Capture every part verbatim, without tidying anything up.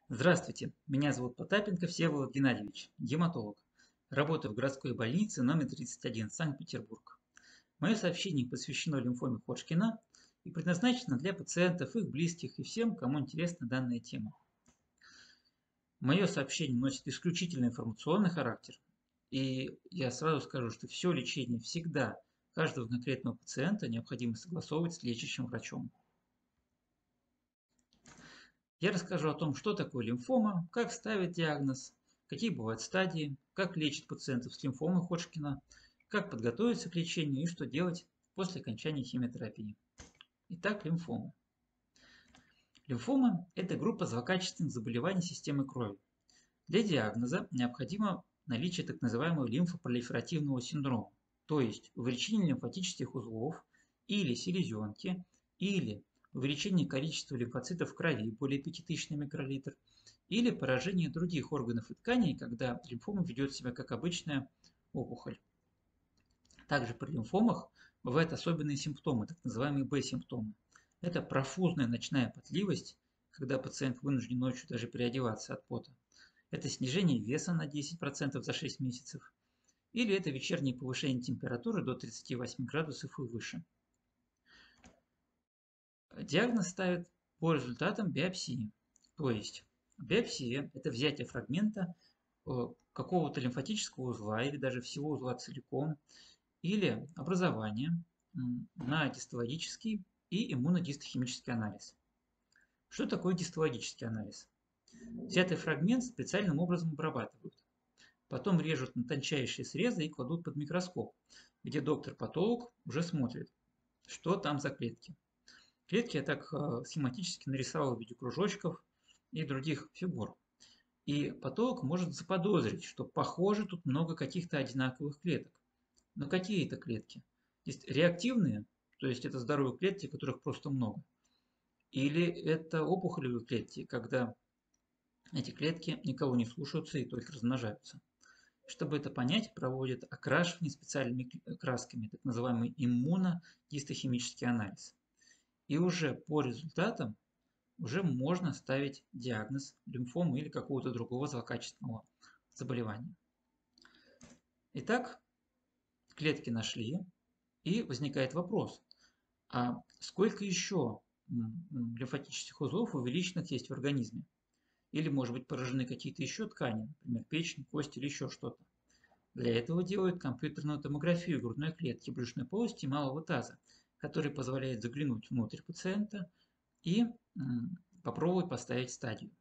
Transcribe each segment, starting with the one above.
Здравствуйте, меня зовут Потапенко Всеволод Геннадьевич, гематолог. Работаю в городской больнице номер тридцать один, Санкт-Петербург. Мое сообщение посвящено лимфоме Ходжкина и предназначено для пациентов, их близких и всем, кому интересна данная тема. Мое сообщение носит исключительно информационный характер, и я сразу скажу, что все лечение всегда каждого конкретного пациента необходимо согласовывать с лечащим врачом. Я расскажу о том, что такое лимфома, как ставить диагноз, какие бывают стадии, как лечат пациентов с лимфомой Ходжкина, как подготовиться к лечению и что делать после окончания химиотерапии. Итак, лимфома. Лимфома – это группа злокачественных заболеваний системы крови. Для диагноза необходимо наличие так называемого лимфопролиферативного синдрома, то есть увеличение лимфатических узлов или селезенки, или увеличение количества лимфоцитов в крови более пяти тысяч на микролитр, или поражение других органов и тканей, когда лимфома ведет себя как обычная опухоль. Также при лимфомах бывают особенные симптомы, так называемые Б-симптомы. Это профузная ночная потливость, когда пациент вынужден ночью даже переодеваться от пота. Это снижение веса на десять процентов за шесть месяцев. Или это вечернее повышение температуры до тридцати восьми градусов и выше. Диагноз ставят по результатам биопсии. То есть биопсия – это взятие фрагмента какого-то лимфатического узла или даже всего узла целиком, или образование на гистологический и иммуногистохимический анализ. Что такое гистологический анализ? Взятый фрагмент специальным образом обрабатывают. Потом режут на тончайшие срезы и кладут под микроскоп, где доктор-патолог уже смотрит, что там за клетки. Клетки я так схематически нарисовал в виде кружочков и других фигур. И патолог может заподозрить, что похоже тут много каких-то одинаковых клеток. Но какие это клетки? Есть реактивные, то есть это здоровые клетки, которых просто много. Или это опухолевые клетки, когда эти клетки никого не слушаются и только размножаются. Чтобы это понять, проводят окрашивание специальными красками, так называемый иммуногистохимический анализ. И уже по результатам уже можно ставить диагноз лимфомы или какого-то другого злокачественного заболевания. Итак, клетки нашли, и возникает вопрос, а сколько еще лимфатических узлов увеличенных есть в организме? Или, может быть, поражены какие-то еще ткани, например, печень, кости или еще что-то. Для этого делают компьютерную томографию грудной клетки, брюшной полости и малого таза, который позволяет заглянуть внутрь пациента и попробовать поставить стадию.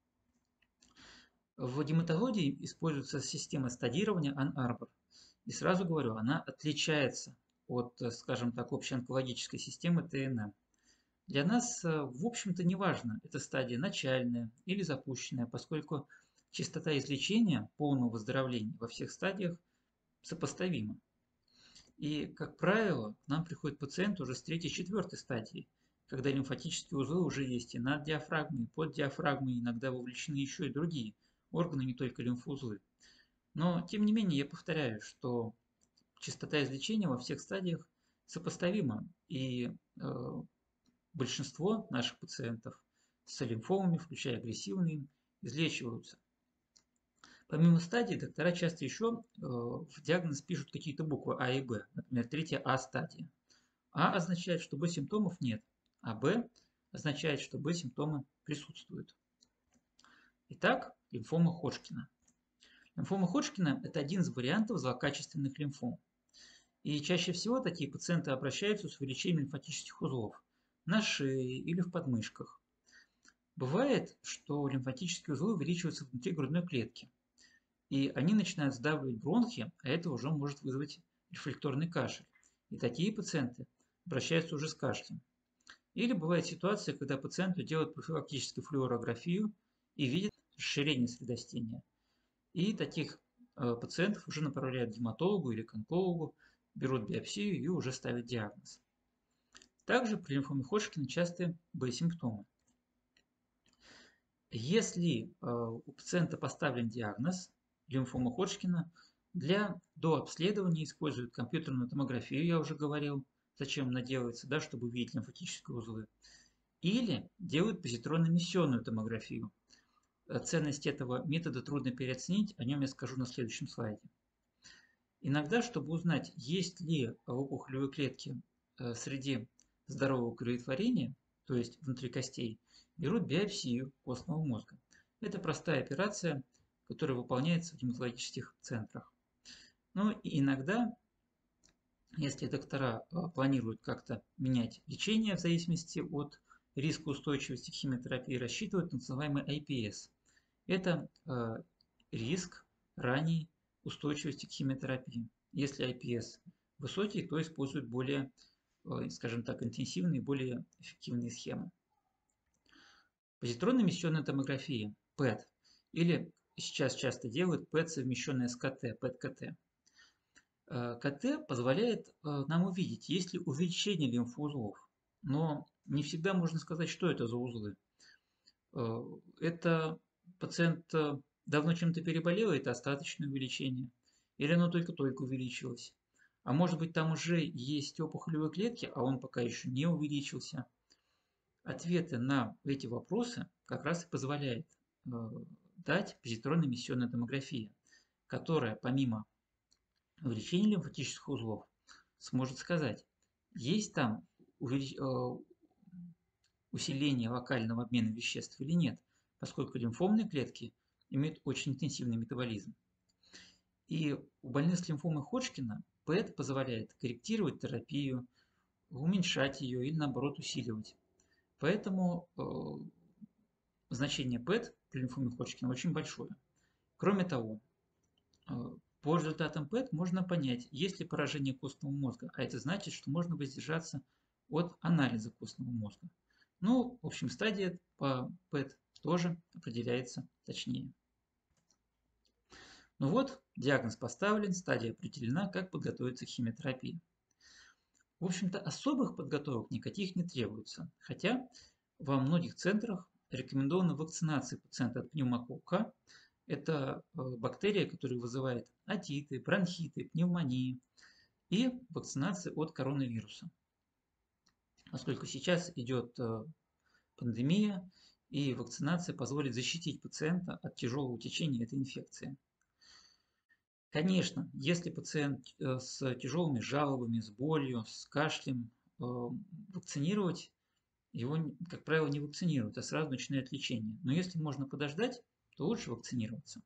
В гематологии используется система стадирования Ан-Арбор. И сразу говорю, она отличается от, скажем так, общей онкологической системы Т Н М. Для нас, в общем-то, не важно, это стадия начальная или запущенная, поскольку частота излечения, полного выздоровления во всех стадиях сопоставима. И, как правило, к нам приходит пациент уже с третьей-четвертой стадии, когда лимфатические узлы уже есть и над диафрагмой, и под диафрагмой, иногда вовлечены еще и другие органы, не только лимфоузлы. Но, тем не менее, я повторяю, что частота излечения во всех стадиях сопоставима, и э, большинство наших пациентов с лимфомами, включая агрессивные, излечиваются. Помимо стадий, доктора часто еще э, в диагноз пишут какие-то буквы А и Б, например, третья А стадия. А означает, что Б симптомов нет, а Б означает, что Б симптомы присутствуют. Итак, лимфома Ходжкина. Лимфома Ходжкина – это один из вариантов злокачественных лимфом. И чаще всего такие пациенты обращаются с увеличением лимфатических узлов на шее или в подмышках. Бывает, что лимфатические узлы увеличиваются внутри грудной клетки, и они начинают сдавливать бронхи, а это уже может вызвать рефлекторный кашель. И такие пациенты обращаются уже с кашлем. Или бывает ситуация, когда пациенту делают профилактическую флюорографию и видят расширение средостения. И таких э, пациентов уже направляют к гематологу или к онкологу, берут биопсию и уже ставят диагноз. Также при лимфоме Ходжкина часты Б-симптомы. Если э, у пациента поставлен диагноз лимфома Ходжкина, для дообследования используют компьютерную томографию, я уже говорил, зачем она делается, да, чтобы увидеть лимфатические узлы. Или делают позитронно-эмиссионную томографию. ценность этого метода трудно переоценить, о нем я скажу на следующем слайде. Иногда, чтобы узнать, есть ли в опухолевой клетке среди здорового кроветворения, то есть внутри костей, берут биопсию костного мозга. Это простая операция, которая выполняется в гематологических центрах. Ну и иногда, если доктора планируют как-то менять лечение в зависимости от риска устойчивости к химиотерапии, рассчитывают на называемый ай пи эс. Это э, риск ранней устойчивости к химиотерапии. Если ай пи эс высокий, то используют более, э, скажем так, интенсивные, более эффективные схемы. Позитронно-эмиссионная томография, пэт, или сейчас часто делают пэт, совмещенное с ка тэ, пэт-ка тэ. ка тэ позволяет нам увидеть, есть ли увеличение лимфоузлов, но не всегда можно сказать, что это за узлы. Это пациент давно чем-то переболел, это остаточное увеличение, или оно только-только увеличилось. А может быть, там уже есть опухолевые клетки, а он пока еще не увеличился. Ответы на эти вопросы как раз и позволяет дать позитронно-эмиссионная томография, которая помимо увеличение лимфатических узлов сможет сказать, есть там усиление локального обмена веществ или нет, поскольку лимфомные клетки имеют очень интенсивный метаболизм. И у больных с лимфомой Ходжкина пэт позволяет корректировать терапию, уменьшать ее или наоборот усиливать. Поэтому э, значение пэт при лимфоме Ходжкина очень большое. Кроме того, э, по результатам пэт можно понять, есть ли поражение костного мозга, а это значит, что можно воздержаться от анализа костного мозга. Ну, в общем, стадия по пэт тоже определяется точнее. Ну вот, диагноз поставлен, стадия определена, как подготовиться к химиотерапии. В общем-то, особых подготовок никаких не требуется, хотя во многих центрах рекомендована вакцинация пациента от пневмококка. Это бактерия, которая вызывает отиты, бронхиты, пневмонии, и вакцинация от коронавируса. Поскольку сейчас идет пандемия, и вакцинация позволит защитить пациента от тяжелого течения этой инфекции. Конечно, если пациент с тяжелыми жалобами, с болью, с кашлем, вакцинировать его, как правило, не вакцинируют, а сразу начинают лечение. Но если можно подождать, то лучше вакцинироваться.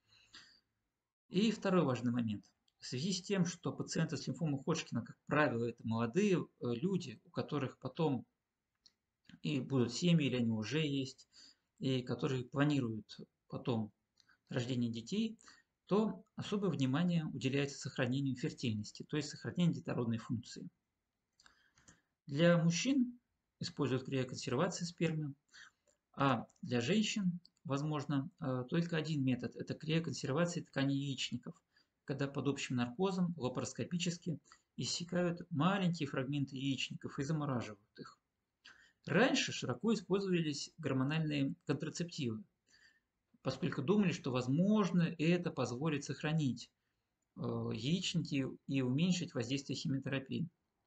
И второй важный момент. В связи с тем, что пациенты с лимфомой Ходжкина, как правило, это молодые люди, у которых потом и будут семьи, или они уже есть, и которые планируют потом рождение детей, то особое внимание уделяется сохранению фертильности, то есть сохранению детородной функции. Для мужчин используют криоконсервацию спермы, а для женщин возможно только один метод – это криоконсервация тканей яичников, когда под общим наркозом лапароскопически иссякают маленькие фрагменты яичников и замораживают их. Раньше широко использовались гормональные контрацептивы, поскольку думали, что возможно это позволит сохранить яичники и уменьшить воздействие химиотерапии.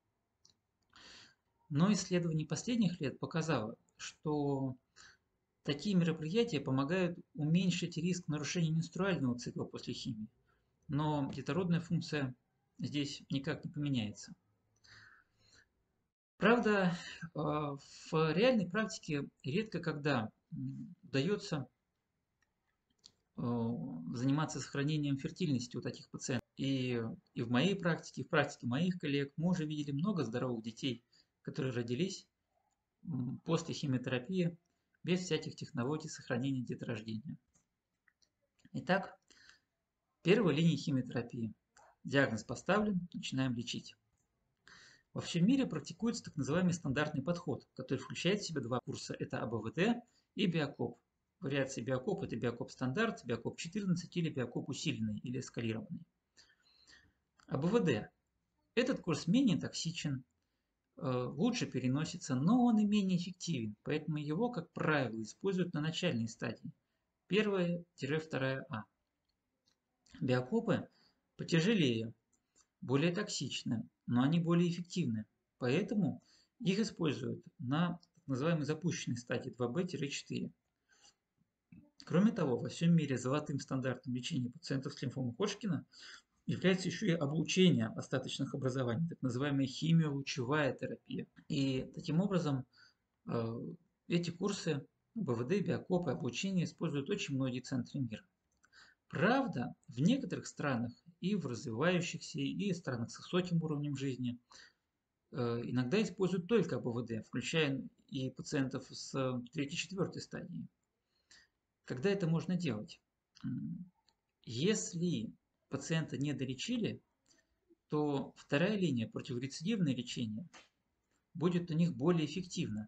Но исследование последних лет показало, что такие мероприятия помогают уменьшить риск нарушения менструального цикла после химии, но детородная функция здесь никак не поменяется. Правда, в реальной практике редко когда удается заниматься сохранением фертильности у таких пациентов. И, и в моей практике, и в практике моих коллег мы уже видели много здоровых детей, которые родились после химиотерапии без всяких технологий сохранения деторождения. Итак, первая линия химиотерапии. Диагноз поставлен, начинаем лечить. Во всем мире практикуется так называемый стандартный подход, который включает в себя два курса. Это а бэ вэ дэ и биокоп. Вариации биокоп – это биокоп стандарт, биокоп четырнадцать или биокоп усиленный или эскалированный. а бэ вэ дэ. Этот курс менее токсичен, лучше переносится, но он и менее эффективен, поэтому его, как правило, используют на начальной стадии, первая-вторая А. Биокопы потяжелее, более токсичны, но они более эффективны, поэтому их используют на так называемой запущенной стадии два бэ четыре. Кроме того, во всем мире золотым стандартом лечения пациентов с лимфомой Ходжкина является еще и облучение остаточных образований, так называемая химиолучевая терапия. И таким образом э, эти курсы БВД, биокоп и облучение используют очень многие центры мира. Правда, в некоторых странах, и в развивающихся, и в странах с высоким уровнем жизни, э, иногда используют только БВД, включая и пациентов с третьей-четвертой стадии. Когда это можно делать? Если пациента не долечили, то вторая линия, противорецидивное лечение, будет у них более эффективна.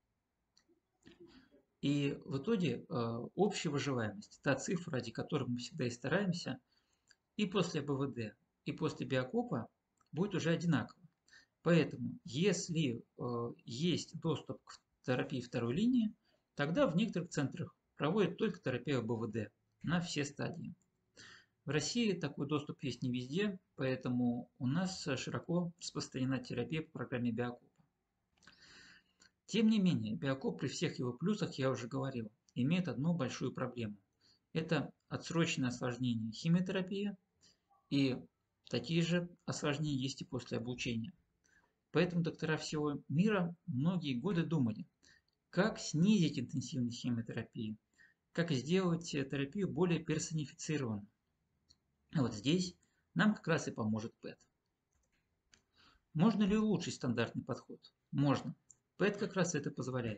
И в итоге э, общая выживаемость, та цифра, ради которой мы всегда и стараемся, и после БВД, и после биокопа будет уже одинакова. Поэтому, если э, есть доступ к терапии второй линии, тогда в некоторых центрах проводят только терапию БВД на все стадии. В России такой доступ есть не везде, поэтому у нас широко распространена терапия по программе биокопа. Тем не менее, биокоп при всех его плюсах, я уже говорил, имеет одну большую проблему. Это отсроченное осложнение химиотерапии, и такие же осложнения есть и после облучения. Поэтому доктора всего мира многие годы думали, как снизить интенсивность химиотерапии, как сделать терапию более персонифицированной. Вот здесь нам как раз и поможет пэт. Можно ли улучшить стандартный подход? Можно. пэт как раз это позволяет.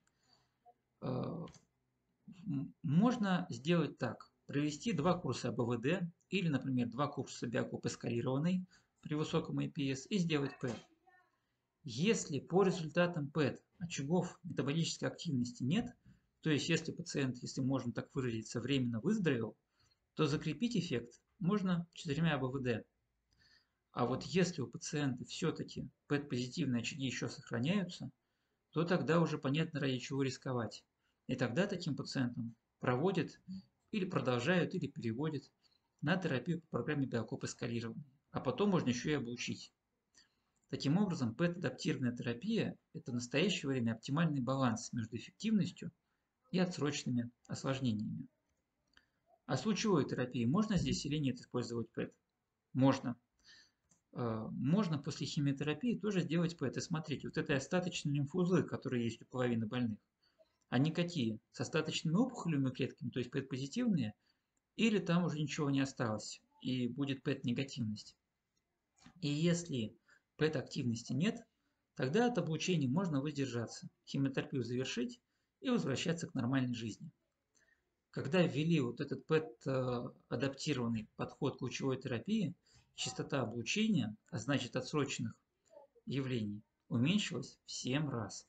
Можно сделать так. Провести два курса БВД или, например, два курса биокоп эскалированный при высоком эй пи эс и сделать пэт. Если по результатам пэт очагов метаболической активности нет, то есть если пациент, если можно так выразиться, временно выздоровел, то закрепить эффект можно четырьмя БВД. А вот если у пациента все-таки пэт-позитивные очаги еще сохраняются, то тогда уже понятно, ради чего рисковать. И тогда таким пациентам проводят или продолжают, или переводят на терапию по программе биокоп эскалированный. А потом можно еще и облучить. Таким образом, пэт-адаптированная терапия – это в настоящее время оптимальный баланс между эффективностью и отсроченными осложнениями. А с лучевой терапией можно здесь или нет использовать пэт? Можно. Можно после химиотерапии тоже сделать пэт. И смотрите, вот это остаточные лимфоузлы, которые есть у половины больных. Они какие? С остаточными опухолевыми клетками, то есть пэт-позитивные, или там уже ничего не осталось и будет пэт-негативность. И если пэт-активности нет, тогда от облучения можно воздержаться, химиотерапию завершить и возвращаться к нормальной жизни. Когда ввели вот этот пэт-адаптированный подход к лучевой терапии, частота облучения, а значит отсроченных явлений, уменьшилась в семь раз.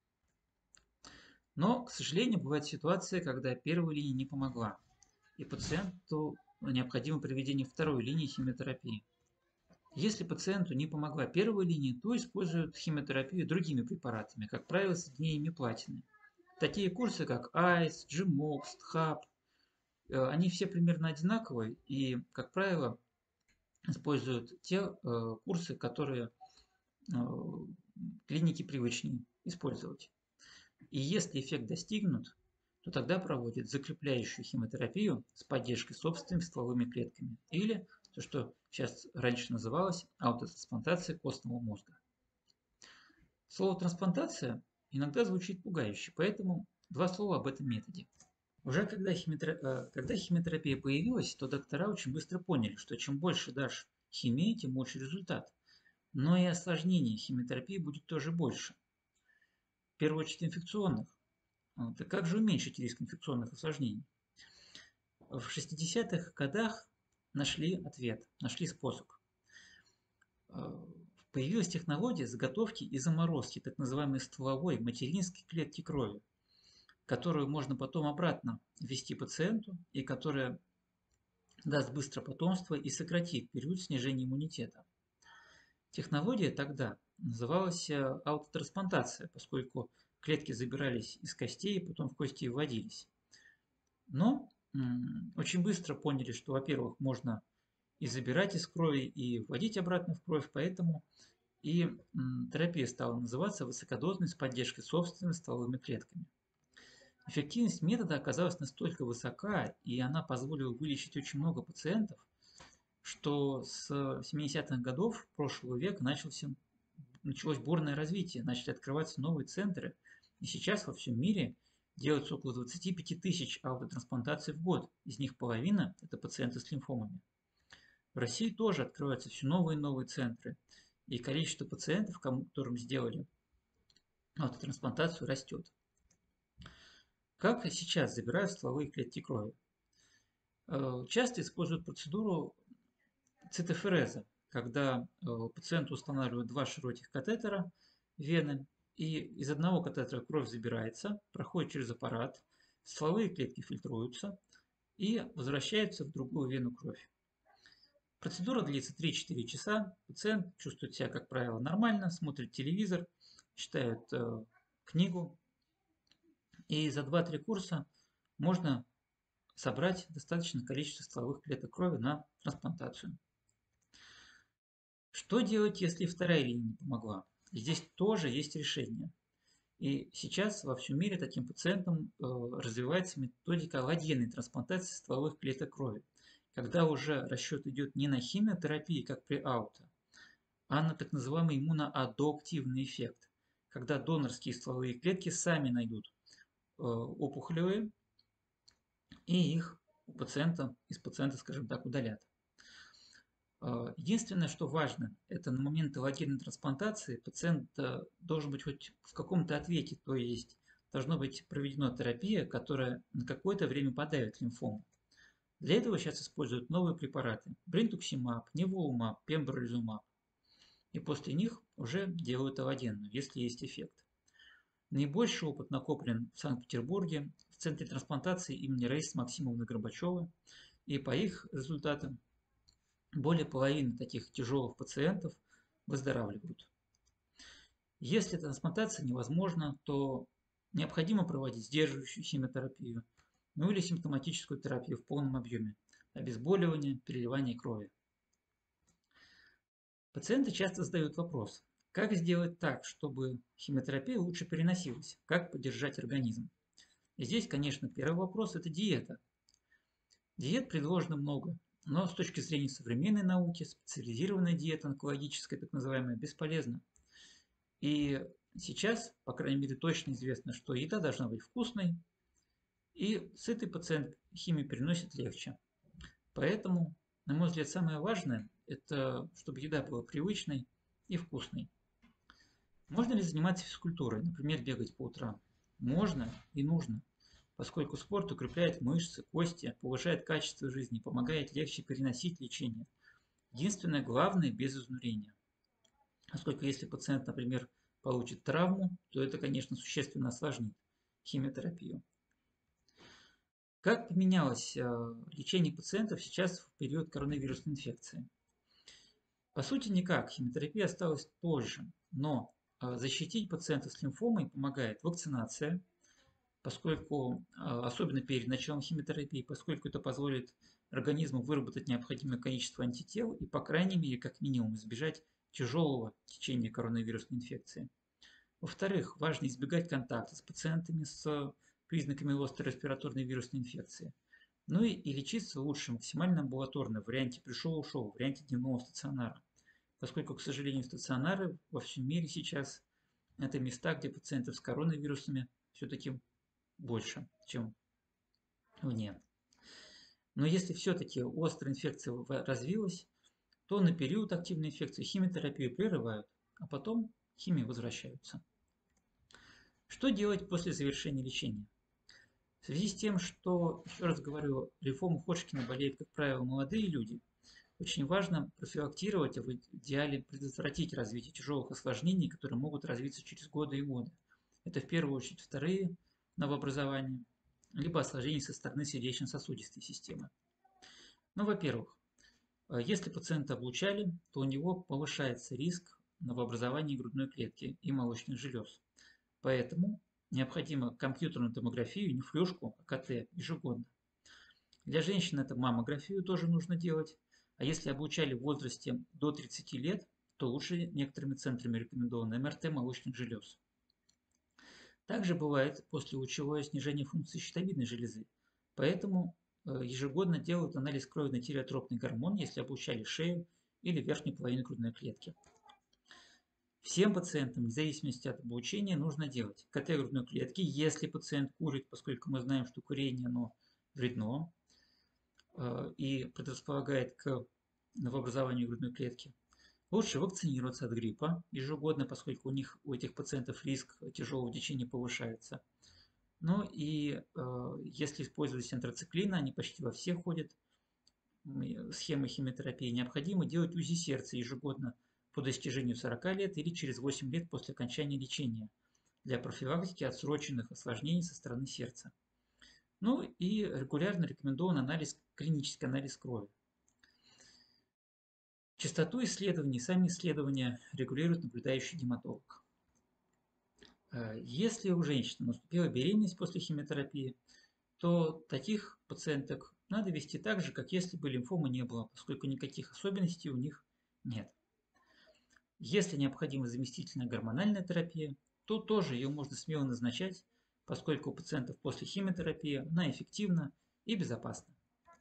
Но, к сожалению, бывает ситуация, когда первая линия не помогла, и пациенту необходимо проведение второй линии химиотерапии. Если пациенту не помогла первая линия, то используют химиотерапию другими препаратами, как правило, соединениями платины. Такие курсы, как айс, джимокс, тхап, они все примерно одинаковые и, как правило, используют те э, курсы, которые э, клиники привычнее использовать. И если эффект достигнут, то тогда проводят закрепляющую химиотерапию с поддержкой собственными стволовыми клетками или то, что сейчас раньше называлось аутотрансплантация костного мозга. Слово трансплантация иногда звучит пугающе, поэтому два слова об этом методе. Уже когда, химиотера... когда химиотерапия появилась, то доктора очень быстро поняли, что чем больше дашь химии, тем лучше результат. Но и осложнений химиотерапии будет тоже больше. В первую очередь инфекционных. Так как же уменьшить риск инфекционных осложнений? В шестидесятых годах нашли ответ, нашли способ. Появилась технология заготовки и заморозки так называемой стволовой материнской клетки крови, которую можно потом обратно ввести пациенту и которая даст быстро потомство и сократит период снижения иммунитета. Технология тогда называлась аутотрансплантация, поскольку клетки забирались из костей и потом в кости вводились. Но м, очень быстро поняли, что, во-первых, можно и забирать из крови, и вводить обратно в кровь, поэтому и м, терапия стала называться высокодозной с поддержкой собственными стволовыми клетками. Эффективность метода оказалась настолько высока, и она позволила вылечить очень много пациентов, что с семидесятых годов прошлого века начался, началось бурное развитие, начали открываться новые центры, и сейчас во всем мире делается около двадцати пяти тысяч аутотрансплантаций в год, из них половина – это пациенты с лимфомами. В России тоже открываются все новые и новые центры, и количество пациентов, которым сделали аутотрансплантацию, растет. Как сейчас забирают стволовые клетки крови? Э, Часто используют процедуру цитофереза, когда э, пациенту устанавливают два широких катетера вены, и из одного катетера кровь забирается, проходит через аппарат, стволовые клетки фильтруются и возвращается в другую вену кровь. Процедура длится три-четыре часа, пациент чувствует себя, как правило, нормально, смотрит телевизор, читает э, книгу, и за два-три курса можно собрать достаточное количество стволовых клеток крови на трансплантацию. Что делать, если вторая линия не помогла? Здесь тоже есть решение. И сейчас во всем мире таким пациентам э, развивается методика аллогенной трансплантации стволовых клеток крови, когда уже расчет идет не на химиотерапии, как при ауто, а на так называемый иммуноадоптивный эффект, когда донорские стволовые клетки сами найдут э, опухолевые и их у пациента, из пациента, скажем так, удалят. Единственное, что важно, это на момент аллогенной трансплантации пациент должен быть хоть в каком-то ответе, то есть должна быть проведена терапия, которая на какое-то время подавит лимфому. Для этого сейчас используют новые препараты – бринтуксимаб, ниволумаб, пембролизумаб. И после них уже делают аллогенную, если есть эффект. Наибольший опыт накоплен в Санкт-Петербурге, в Центре трансплантации имени Раисы Максимовны Горбачевой, и по их результатам более половины таких тяжелых пациентов выздоравливают. Если трансплантация невозможна, то необходимо проводить сдерживающую химиотерапию, ну или симптоматическую терапию в полном объеме, обезболивание, переливание крови. Пациенты часто задают вопрос, как сделать так, чтобы химиотерапия лучше переносилась, как поддержать организм. И здесь, конечно, первый вопрос – это диета. Диет предложено много, но с точки зрения современной науки специализированная диета онкологическая, так называемая, бесполезна. И сейчас, по крайней мере, точно известно, что еда должна быть вкусной, и сытый пациент химию переносит легче. Поэтому, на мой взгляд, самое важное – это чтобы еда была привычной и вкусной. Можно ли заниматься физкультурой, например, бегать по утрам? Можно и нужно, поскольку спорт укрепляет мышцы, кости, повышает качество жизни, помогает легче переносить лечение. Единственное главное – без изнурения. Поскольку если пациент, например, получит травму, то это, конечно, существенно осложнит химиотерапию. Как поменялось лечение пациентов сейчас в период коронавирусной инфекции? По сути, никак. Химиотерапия осталась той же, но защитить пациента с лимфомой помогает вакцинация, поскольку, особенно перед началом химиотерапии, поскольку это позволит организму выработать необходимое количество антител и, по крайней мере, как минимум, избежать тяжелого течения коронавирусной инфекции. Во-вторых, важно избегать контакта с пациентами с признаками острой респираторной вирусной инфекции. Ну и, и лечиться лучше максимально амбулаторно, в варианте пришел-ушел, в варианте дневного стационара. Поскольку, к сожалению, стационары во всем мире сейчас это места, где пациентов с коронавирусами все-таки больше, чем вне. Но если все-таки острая инфекция развилась, то на период активной инфекции химиотерапию прерывают, а потом к химии возвращаются. Что делать после завершения лечения? В связи с тем, что, еще раз говорю, лимфомой Ходжкина болеют, как правило, молодые люди, очень важно профилактировать, а в идеале предотвратить развитие тяжелых осложнений, которые могут развиться через годы и годы. Это в первую очередь вторые новообразования, либо осложнения со стороны сердечно-сосудистой системы. Ну, во-первых, если пациента облучали, то у него повышается риск новообразования грудной клетки и молочных желез. Поэтому необходимо компьютерную томографию, не флюшку, а КТ ежегодно. Для женщин это маммографию тоже нужно делать. А если облучали в возрасте до тридцати лет, то лучше некоторыми центрами рекомендовано МРТ молочных желез. Также бывает послелучевое снижение функции щитовидной железы. Поэтому э, ежегодно делают анализ крови на тиреотропный гормон, если облучали шею или верхнюю половину грудной клетки. Всем пациентам, вне зависимости от облучения, нужно делать ка тэ грудной клетки, если пациент курит, поскольку мы знаем, что курение оно вредно э, и предрасполагает к новообразованию грудной клетки. Лучше вакцинироваться от гриппа ежегодно, поскольку у них, у этих пациентов риск тяжелого течения повышается. Ну и э, если использовать антрациклины, они почти во всех ходят, схемы химиотерапии, необходимо делать УЗИ сердца ежегодно по достижению сорока лет или через восемь лет после окончания лечения для профилактики отсроченных осложнений со стороны сердца. Ну и регулярно рекомендован анализ, клинический анализ крови. Частоту исследований, сами исследования регулирует наблюдающий гематолог. Если у женщины наступила беременность после химиотерапии, то таких пациенток надо вести так же, как если бы лимфомы не было, поскольку никаких особенностей у них нет. Если необходима заместительная гормональная терапия, то тоже ее можно смело назначать, поскольку у пациентов после химиотерапии она эффективна и безопасна.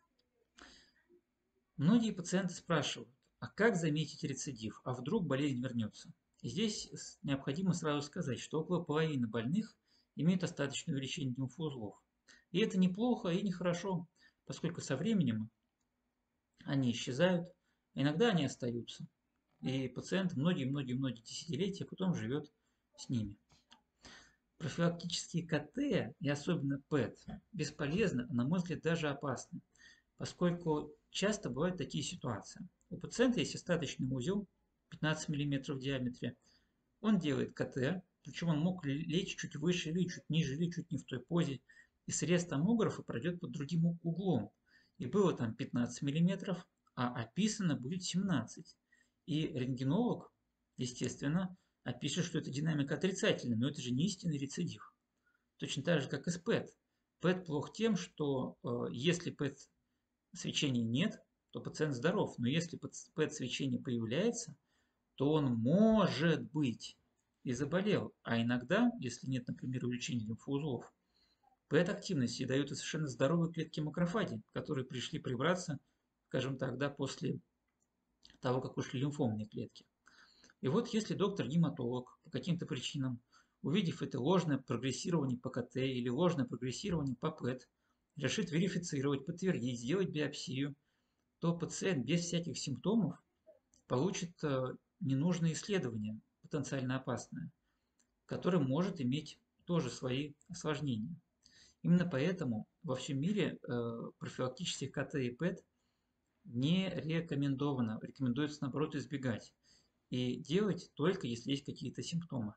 Многие пациенты спрашивают, а как заметить рецидив, а вдруг болезнь вернется? И здесь необходимо сразу сказать, что около половины больных имеют остаточное увеличение лимфоузлов. И это неплохо и нехорошо, поскольку со временем они исчезают, а иногда они остаются. И пациент многие-многие-многие десятилетия потом живет с ними. Профилактические ка тэ и особенно пэт бесполезны, а на мой взгляд даже опасны, поскольку часто бывают такие ситуации. У пациента есть остаточный узел пятнадцать миллиметров в диаметре. Он делает ка тэ, причем он мог лечь чуть выше или чуть ниже, или чуть не в той позе. И срез томографа пройдет под другим углом. И было там пятнадцать миллиметров, а описано будет семнадцать. И рентгенолог, естественно, опишет, что это динамика отрицательная, но это же не истинный рецидив. Точно так же, как и с пэт. пэт плох тем, что э, если пэт-свечения нет, то пациент здоров. Но если пэт-свечение появляется, то он может быть и заболел. А иногда, если нет, например, увеличения лимфоузлов, пэт-активности дают и совершенно здоровые клетки макрофаги, которые пришли прибраться, скажем так, да, после того, как ушли лимфомные клетки. И вот если доктор-гематолог по каким-то причинам, увидев это ложное прогрессирование по ка тэ или ложное прогрессирование по пэт, решит верифицировать, подтвердить, сделать биопсию, то пациент без всяких симптомов получит ненужное исследование, потенциально опасное, которое может иметь тоже свои осложнения. Именно поэтому во всем мире профилактических ка тэ и пэт не рекомендовано, рекомендуется наоборот избегать. И делать только если есть какие-то симптомы.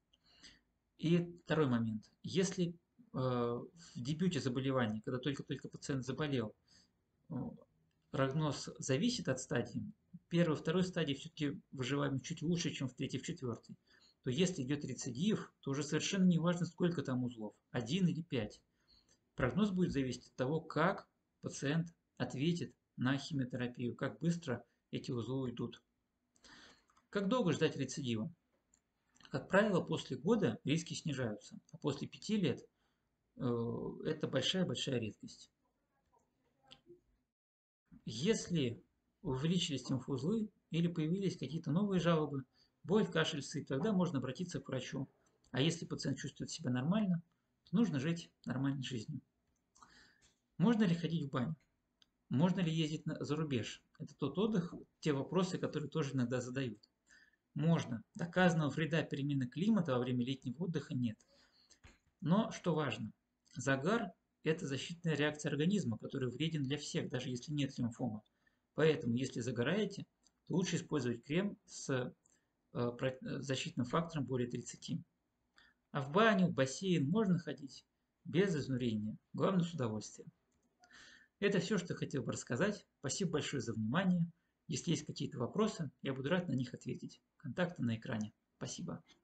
И второй момент. Если э, в дебюте заболевания, когда только-только пациент заболел, э, прогноз зависит от стадии, первой, второй стадии все-таки выживаем чуть лучше, чем в третьей, в четвертой, то если идет рецидив, то уже совершенно не важно, сколько там узлов, один или пять. Прогноз будет зависеть от того, как пациент ответит на химиотерапию, как быстро эти узлы уйдут. Как долго ждать рецидива? Как правило, после года риски снижаются, а после пяти лет э, это большая-большая редкость. Если увеличились лимфоузлы или появились какие-то новые жалобы, боль, кашель, сыпь, тогда можно обратиться к врачу. А если пациент чувствует себя нормально, то нужно жить нормальной жизнью. Можно ли ходить в баню? Можно ли ездить на, за рубеж? Это тот отдых, те вопросы, которые тоже иногда задают. Можно. Доказанного вреда перемены климата во время летнего отдыха нет. Но что важно, загар – это защитная реакция организма, который вреден для всех, даже если нет лимфомы. Поэтому, если загораете, то лучше использовать крем с э, защитным фактором более тридцати. А в баню, в бассейн можно ходить без изнурения, главное с удовольствием. Это все, что я хотел бы рассказать. Спасибо большое за внимание. Если есть какие-то вопросы, я буду рад на них ответить. Контакты на экране. Спасибо.